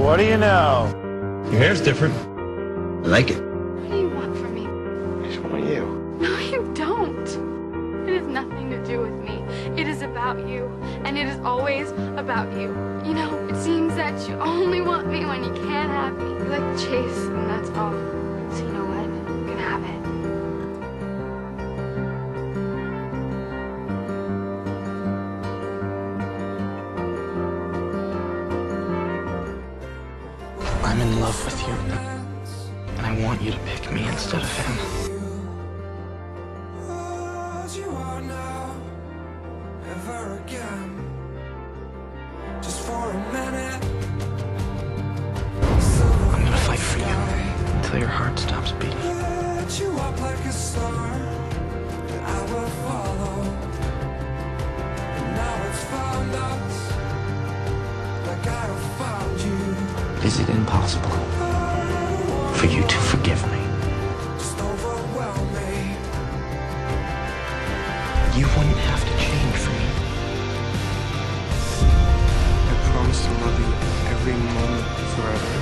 what do you know? Your hair's different. I like it. What do you want from me? I just want you. No, you don't. It has nothing to do with me. It is about you, and it is always about you. You know, it seems that you only want me when you can't have me. You like the chase, and that's all. So you know what? You can have it. I'm in love with you, and I want you to pick me instead of him. You are now, ever again, just for a minute. I'm gonna fight for you until your heart stops beating. Light you up like a star that I will follow. And now it's found us, like I have found you. Is it impossible for you to forgive me? Just overwhelm me. You wouldn't have to change for me. I promise to love you every moment forever.